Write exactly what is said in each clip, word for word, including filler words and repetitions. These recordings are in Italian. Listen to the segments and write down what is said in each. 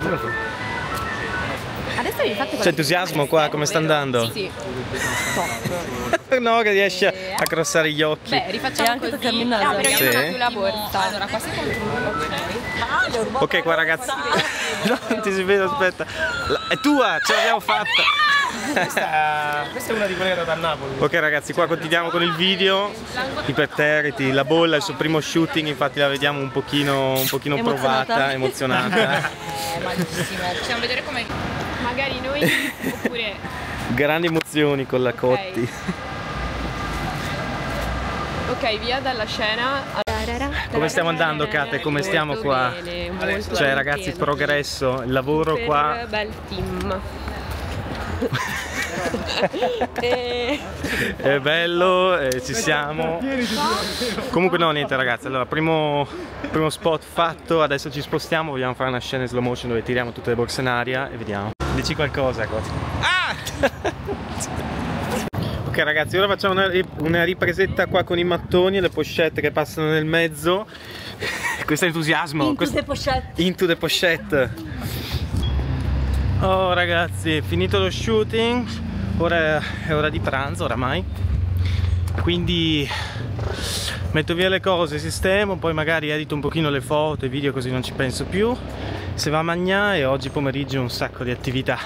Adesso vi fate c'è entusiasmo qua, come sta andando? Sì, top. No, che riesce a crossare gli occhi. Beh, rifacciamo anche così. camminare. Ah, però Sì. io non ho più la borsa. Allora, qua si controlla. Ok, qua ragazzi. No, non ti si vede, aspetta. La- è tua, ce l'abbiamo fatta. Questa, questa è una di quelle da Napoli. Ok ragazzi, qua continuiamo con il video. Iperterriti, la bolla, il suo primo shooting, infatti la vediamo un pochino, un pochino Emozionata. provata, emozionata. Eh, malissimo. Possiamo vedere come magari noi oppure Grandi emozioni con la Cotti. ok, via dalla scena. Come stiamo andando, Kate? Come stiamo Molto qua? bene, molto Cioè ragazzi, bene. progresso, il lavoro Super qua. bel team. E... È bello, eh, ci siamo. Comunque no, niente ragazzi, allora primo, primo spot fatto, adesso ci spostiamo, vogliamo fare una scena in slow motion dove tiriamo tutte le borse in aria e vediamo. Dici qualcosa, Cotti. Ah! Ok ragazzi, ora facciamo una, una ripresetta qua con i mattoni e le pochette che passano nel mezzo. Questo è entusiasmo. Into questo... the pochette. Into the pochette. Oh ragazzi, finito lo shooting, ora è ora di pranzo oramai, quindi metto via le cose, sistemo, poi magari edito un pochino le foto e video così non ci penso più, se va a mangiare, e oggi pomeriggio un sacco di attività.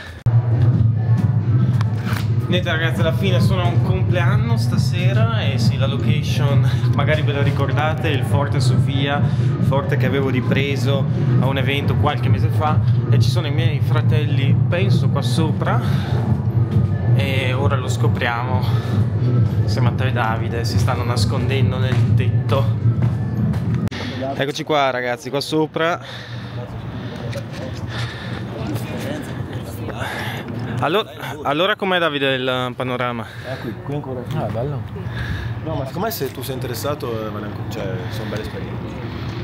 Niente ragazzi, alla fine sono un compleanno stasera e sì, la location, magari ve lo ricordate, il Forte Sofia, forte che avevo ripreso a un evento qualche mese fa, e ci sono i miei fratelli, penso qua sopra, e ora lo scopriamo se Matteo e Davide si stanno nascondendo nel tetto. Eccoci qua ragazzi, qua sopra. Allora, allora com'è Davide il panorama? Eh, qui, qui ancora. Ah, bello. No, ma secondo me se tu sei interessato, cioè, sono belle esperienze.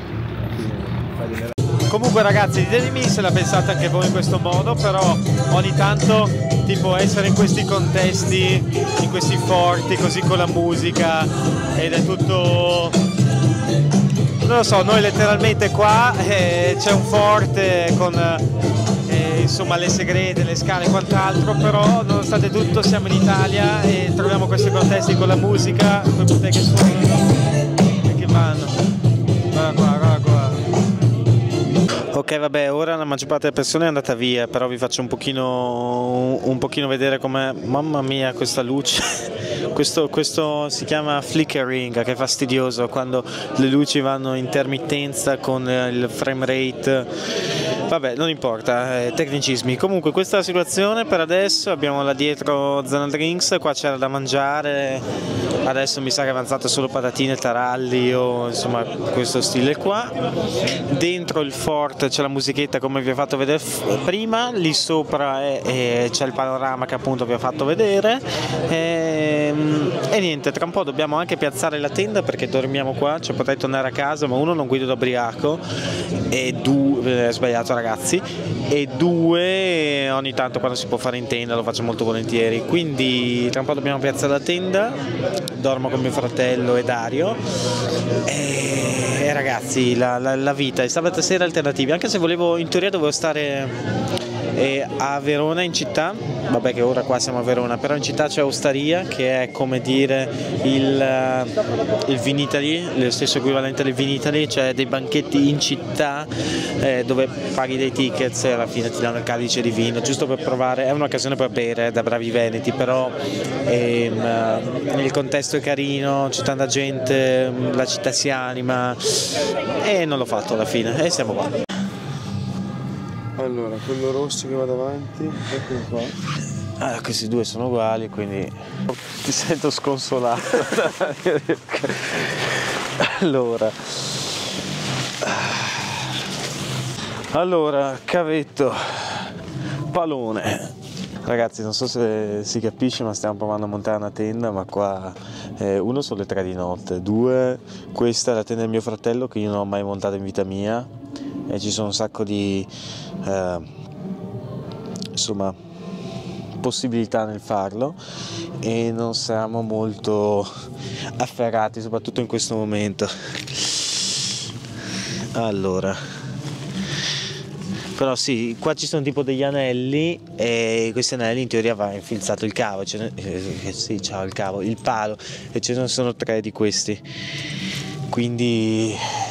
Comunque ragazzi, ditemi se la pensate anche voi in questo modo, però ogni tanto tipo essere in questi contesti, in questi forti, così con la musica, ed è tutto... non lo so, noi letteralmente qua eh, c'è un forte con... eh, insomma le segrete, le scale e quant'altro, però nonostante tutto siamo in Italia e troviamo questi contesti con la musica, con i che suonano e che vanno. Guarda qua, guarda qua. Ok vabbè, ora la maggior parte delle persone è andata via, però vi faccio un pochino, un pochino vedere com'è. Mamma mia questa luce. Questo, questo si chiama flickering, che è fastidioso quando le luci vanno in intermittenza con il frame rate. Vabbè, non importa, eh, tecnicismi. Comunque questa è la situazione per adesso, abbiamo là dietro zona drinks, qua c'era da mangiare, adesso mi sa che è avanzato solo patatine, taralli o insomma questo stile qua. Dentro il fort c'è la musichetta come vi ho fatto vedere prima, lì sopra c'è il panorama che appunto vi ho fatto vedere. E, e niente, tra un po' dobbiamo anche piazzare la tenda perché dormiamo qua, cioè potrei tornare a casa, ma uno non guido da ubriaco e due, eh, sbagliato ragazzi, e due ogni tanto quando si può fare in tenda lo faccio molto volentieri, quindi tra un po' dobbiamo piazzare la tenda, dormo con mio fratello e Dario e, e ragazzi la, la, la vita, è sabato sera alternativi, anche se volevo, in teoria dovevo stare e a Verona in città, vabbè che ora qua siamo a Verona, però in città c'è Ostaria che è come dire il, il Vinitaly, lo stesso equivalente del Vinitaly, cioè dei banchetti in città eh, dove paghi dei tickets e alla fine ti danno il calice di vino, giusto per provare, è un'occasione per bere da bravi veneti, però ehm, il contesto è carino, c'è tanta gente, la città si anima e non l'ho fatto alla fine e siamo qua. Allora, quello rosso che va davanti, eccolo qua. Ah, questi due sono uguali, quindi ti sento sconsolato. Allora, allora, cavetto, palone. Ragazzi, non so se si capisce, ma stiamo provando a montare una tenda, ma qua eh, uno sono le tre di notte, due, questa è la tenda del mio fratello che io non ho mai montato in vita mia e ci sono un sacco di eh, insomma possibilità nel farlo e non siamo molto afferrati, soprattutto in questo momento. Allora, Però sì, qua ci sono tipo degli anelli e questi anelli in teoria va infilzato il cavo, ce ne, eh, sì, ciao il cavo, il palo, e ce ne sono tre di questi, quindi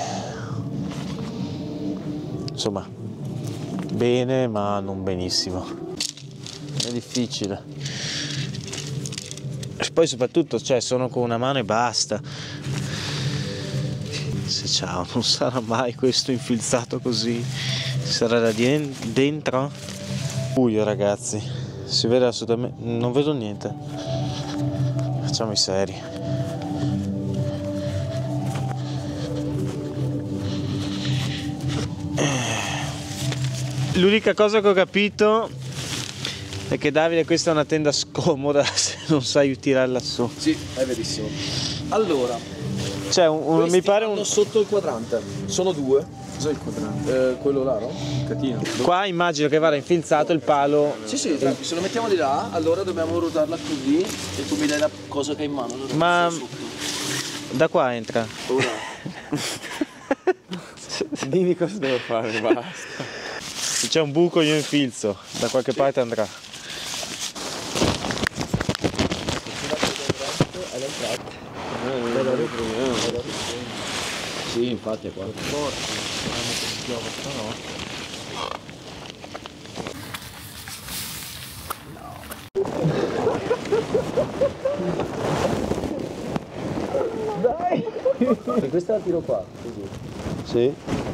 insomma bene ma non benissimo, è difficile. E poi soprattutto, cioè, sono con una mano e basta. Se ciao, non sarà mai questo infilzato così. Sarà da dentro? Buio, ragazzi. Si vede assolutamente. Non vedo niente. Facciamo i seri. L'unica cosa che ho capito è che Davide, questa è una tenda scomoda se non sai tirarla su. Sì, è verissimo. Allora, c'è un, un mi pare un sotto il quadrante. Sono due. Cos'è il quadrante? Eh, quello là, no? Catino. Qua immagino che vada infilzato il palo. Sì, sì, se lo mettiamo di là, allora dobbiamo ruotarla così e tu mi dai la cosa che hai in mano. Allora ma da qua entra. Ora. Dimmi cosa devo fare, basta. Se c'è un buco io infilzo, da qualche sì. parte andrà. Sì, infatti è qua. Dai! E questa la tiro qua, così. Sì.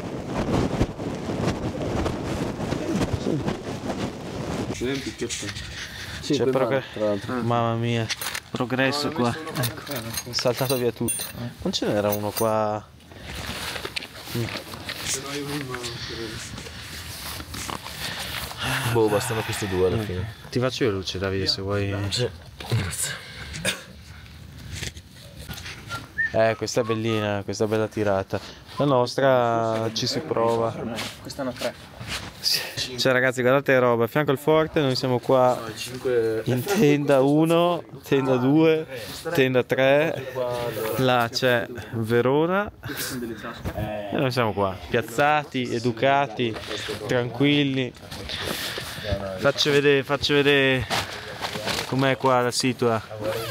Sì, c'è progresso, tra l'altro. Mamma mia, progresso no, qua. Ecco, è saltato via tutto. Eh. Non ce n'era uno qua. Mm. Boh, bastano questi due alla fine. Ti faccio io luce, Davide, se vuoi. Sì. Grazie. Eh, questa è bellina, questa è bella tirata. La nostra ci si prova. Questa è una tre. Cioè ragazzi, guardate roba, a fianco al forte noi siamo qua in tenda uno, tenda due, tenda tre, là c'è Verona e noi siamo qua, piazzati, educati, tranquilli. Faccio vedere, faccio vedere com'è qua la situa.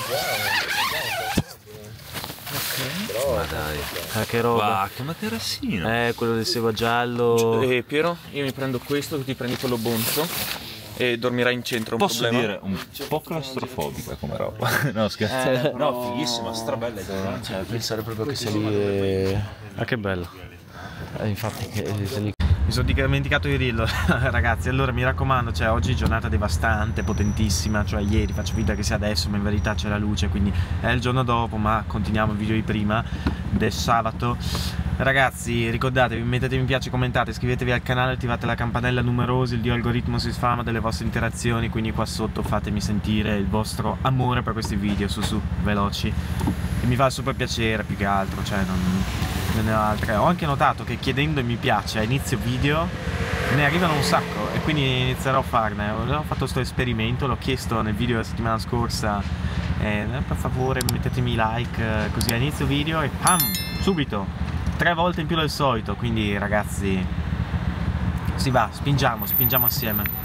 Ma dai, Ah, che roba. va, che materassino. Eh, quello del sebo giallo. Eh, Piero, io mi prendo questo, tu ti prendi quello bonzo e dormirai in centro. Un Posso problema? dire un po' claustrofobica come roba. No, scherzo. Eh, no, fighissima, strabella. Cioè, pensare proprio che sia lì e... Ah, che bello. Eh, infatti, che sia lì. Mi sono dimenticato di dirlo, ragazzi. Allora mi raccomando, cioè oggi è giornata devastante, potentissima. Cioè ieri, faccio finta che sia adesso, ma in verità c'è la luce, quindi è il giorno dopo. Ma continuiamo il video di prima del sabato. Ragazzi, ricordatevi, mettete mi piace, commentate, iscrivetevi al canale, attivate la campanella numerosi, il dio algoritmo si sfama delle vostre interazioni, quindi qua sotto fatemi sentire il vostro amore per questi video, su su, veloci, che mi fa super piacere più che altro, cioè non, non ne ho altre. Ho anche notato che chiedendo il mi piace a inizio video ne arrivano un sacco e quindi inizierò a farne. Ho fatto questo esperimento, l'ho chiesto nel video della settimana scorsa, eh, per favore mettetemi like eh, così a inizio video e pam, subito tre volte in più del solito, quindi ragazzi si va, spingiamo, spingiamo assieme.